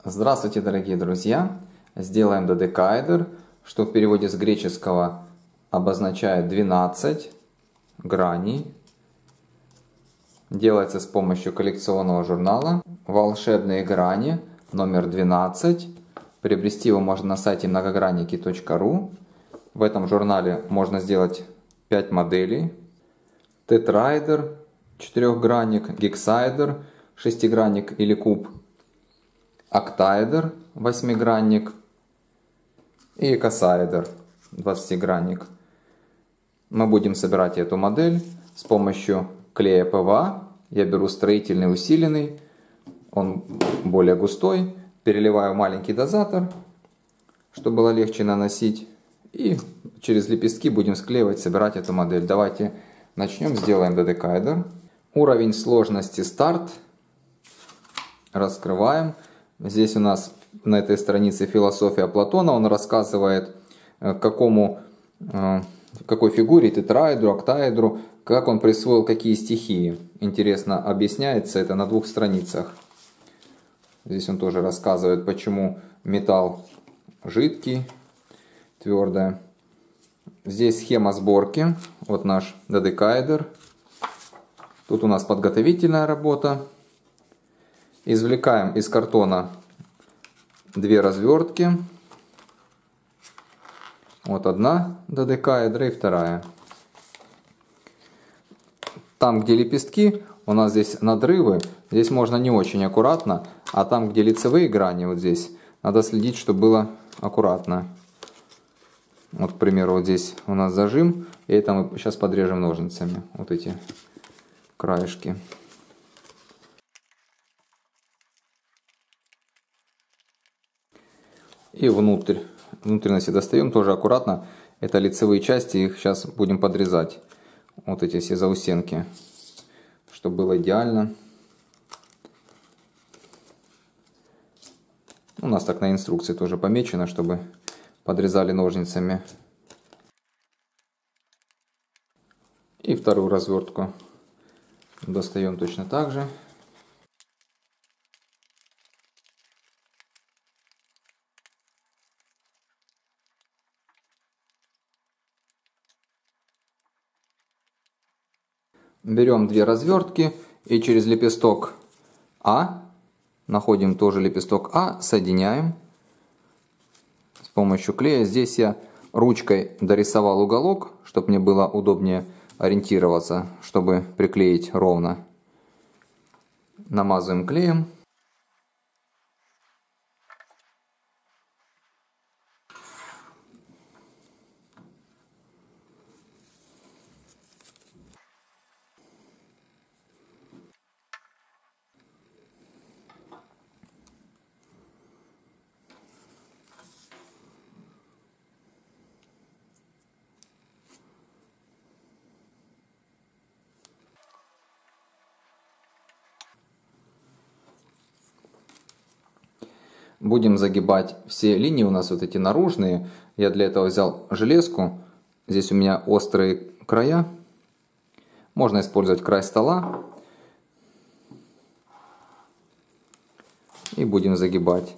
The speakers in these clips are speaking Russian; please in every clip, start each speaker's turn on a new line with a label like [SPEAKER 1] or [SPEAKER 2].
[SPEAKER 1] Здравствуйте, дорогие друзья! Сделаем додекаэдр, что в переводе с греческого обозначает 12 граней. Делается с помощью коллекционного журнала «Волшебные грани» номер 12. Приобрести его можно на сайте многогранники.ру. В этом журнале можно сделать 5 моделей. Тетраэдр, четырехгранник, гексаэдр, шестигранник или куб, октаэдр, восьмигранник и экосаэдр, 20-гранник. Мы будем собирать эту модель с помощью клея ПВА. Я беру строительный усиленный, он более густой. Переливаю в маленький дозатор, чтобы было легче наносить. И через лепестки будем склеивать, собирать эту модель. Давайте начнем, сделаем додекаэдр. Уровень сложности старт. Раскрываем. Здесь у нас на этой странице философия Платона. Он рассказывает, какой фигуре, тетраэдру, октаэдру, как он присвоил какие стихии. Интересно объясняется это на 2 страницах. Здесь он тоже рассказывает, почему металл жидкий, твердое. Здесь схема сборки. Вот наш додекаэдр. Тут у нас подготовительная работа. Извлекаем из картона 2 развертки. Вот одна додекаэдра и вторая. Там, где лепестки, у нас здесь надрывы. Здесь можно не очень аккуратно. А там, где лицевые грани, вот здесь, надо следить, чтобы было аккуратно. Вот, к примеру, вот здесь у нас зажим. И это мы сейчас подрежем ножницами. Вот эти краешки. И внутренности достаем тоже аккуратно. Это лицевые части, их сейчас будем подрезать. Вот эти все заусенки, чтобы было идеально. У нас так на инструкции тоже помечено, чтобы подрезали ножницами. И вторую развертку достаем точно так же. Берем 2 развертки и через лепесток А, находим тоже лепесток А, соединяем с помощью клея. Здесь я ручкой дорисовал уголок, чтобы мне было удобнее ориентироваться, чтобы приклеить ровно. Намазываем клеем. Будем загибать все линии, у нас вот эти наружные. Я для этого взял железку. Здесь у меня острые края. Можно использовать край стола. И будем загибать.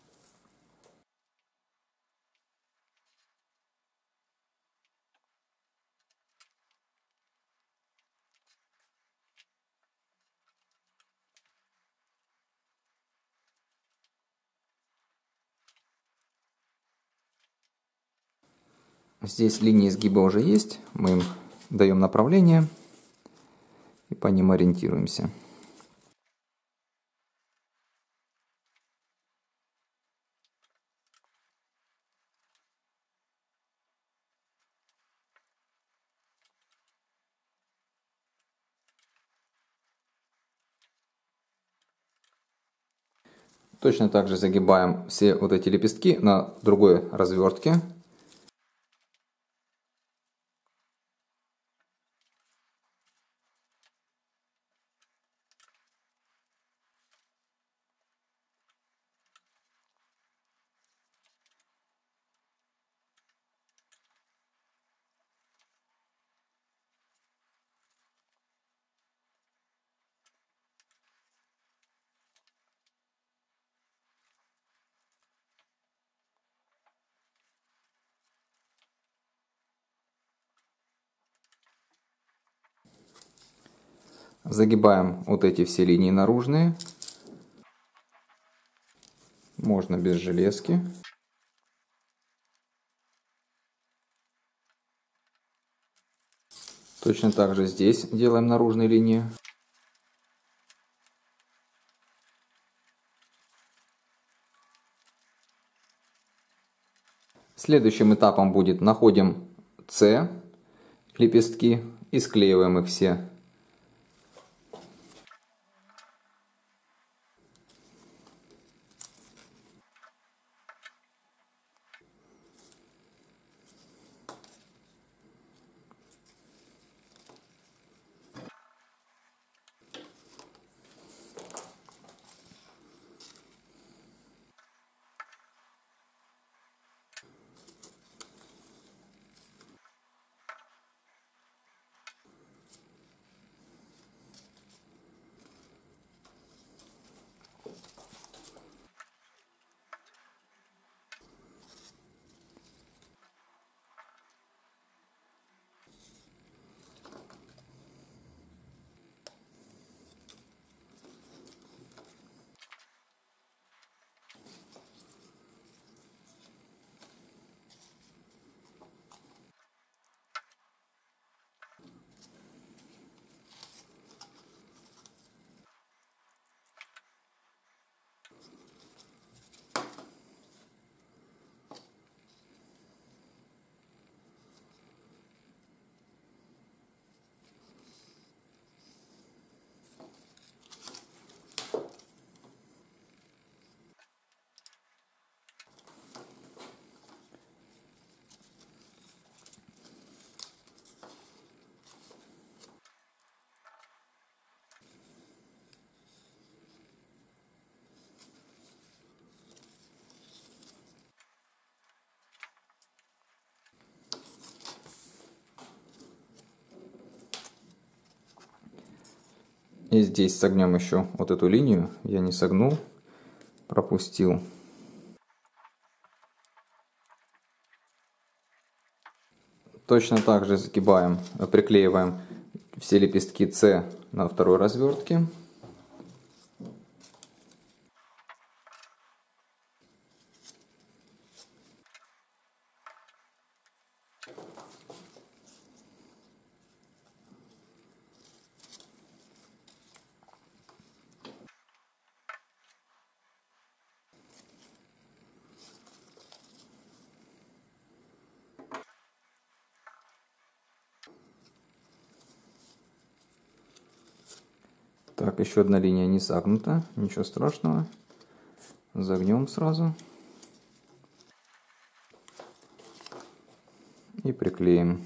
[SPEAKER 1] Здесь линии изгиба уже есть. Мы им даем направление и по ним ориентируемся. Точно так же загибаем все вот эти лепестки на другой развертке. Загибаем вот эти все линии наружные. Можно без железки. Точно так же здесь делаем наружные линии. Следующим этапом будет находим С лепестки и склеиваем их все. И здесь согнем еще вот эту линию. Я не согнул, пропустил. Точно так же загибаем, приклеиваем все лепестки С на второй развертке. Так, еще одна линия не загнута, ничего страшного. Загнем сразу. И приклеим.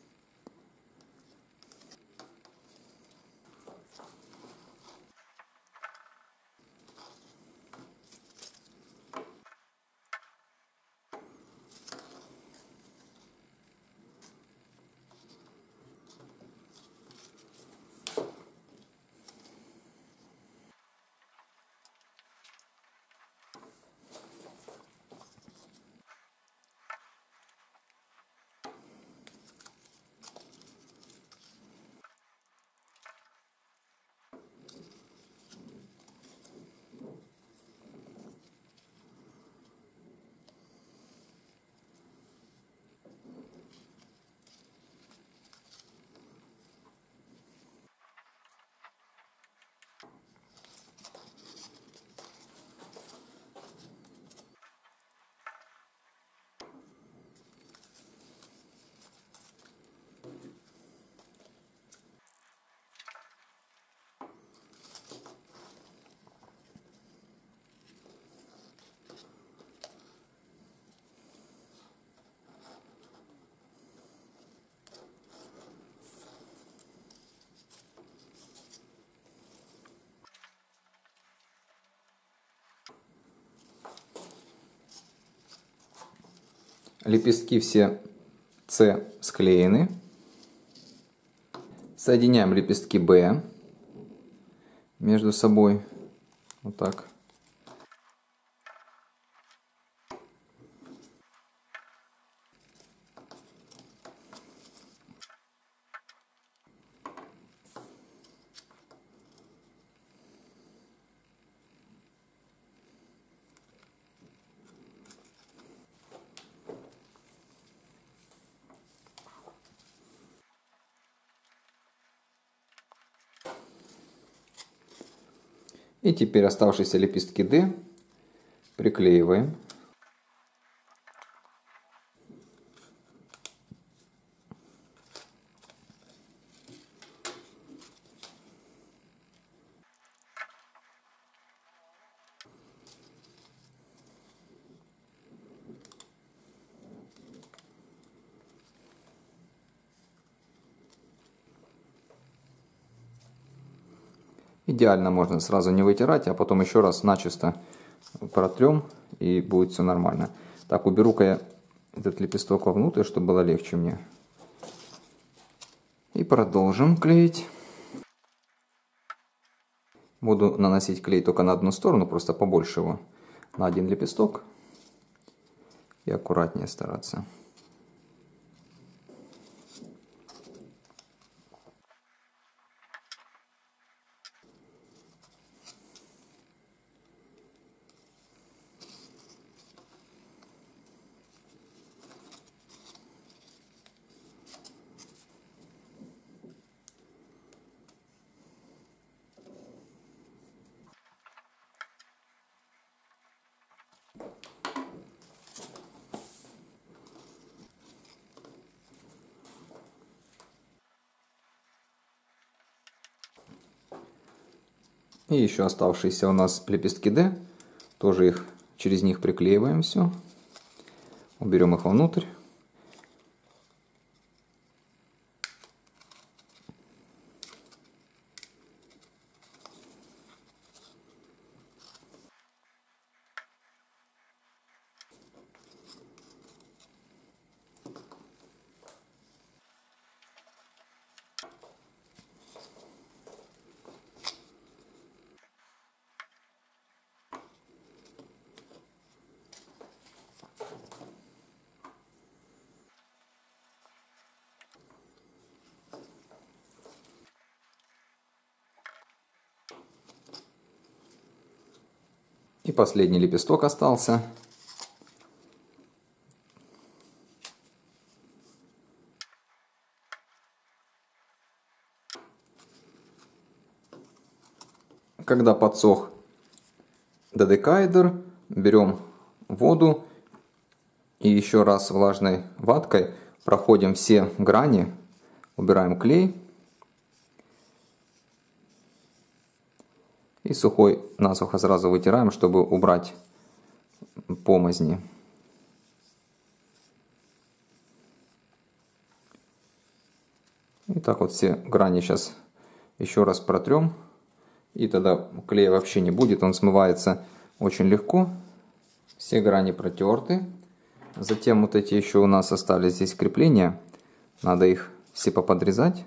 [SPEAKER 1] Лепестки все С склеены. Соединяем лепестки Б между собой. Вот так. И теперь оставшиеся лепестки D приклеиваем. Идеально можно сразу не вытирать, а потом еще раз начисто протрем, и будет все нормально. Так, уберу-ка я этот лепесток вовнутрь, чтобы было легче мне. И продолжим клеить. Буду наносить клей только на одну сторону, просто побольше его, на один лепесток. И аккуратнее стараться. И еще оставшиеся у нас лепестки D, тоже через них приклеиваем все. Уберем их вовнутрь. И последний лепесток остался. Когда подсох додекаэдр, берем воду и еще раз влажной ваткой проходим все грани, убираем клей. И сухой насухо сразу вытираем, чтобы убрать помазни. И так вот все грани сейчас еще раз протрем. И тогда клея вообще не будет, он смывается очень легко. Все грани протерты. Затем вот эти еще у нас остались здесь крепления. Надо их все поподрезать.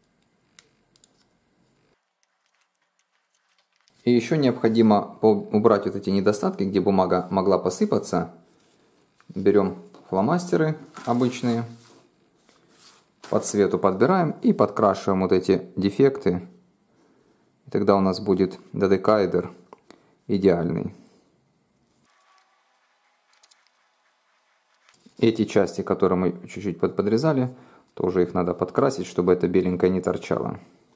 [SPEAKER 1] И еще необходимо убрать вот эти недостатки, где бумага могла посыпаться. Берем фломастеры обычные, по цвету подбираем и подкрашиваем вот эти дефекты. И тогда у нас будет додекаэдр идеальный. Эти части, которые мы чуть-чуть подрезали, тоже их надо подкрасить, чтобы это беленькое не торчало.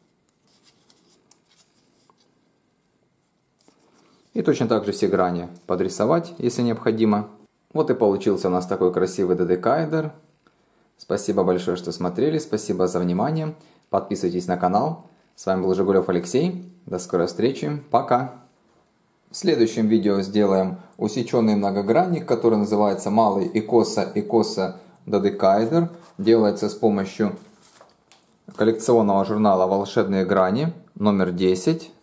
[SPEAKER 1] И точно так же все грани подрисовать, если необходимо. Вот и получился у нас такой красивый додекаэдр. Спасибо большое, что смотрели. Спасибо за внимание. Подписывайтесь на канал. С вами был Жигулев Алексей. До скорой встречи. Пока. В следующем видео сделаем усеченный многогранник, который называется малый икоса додекаэдр. Делается с помощью коллекционного журнала «Волшебные грани» номер 10.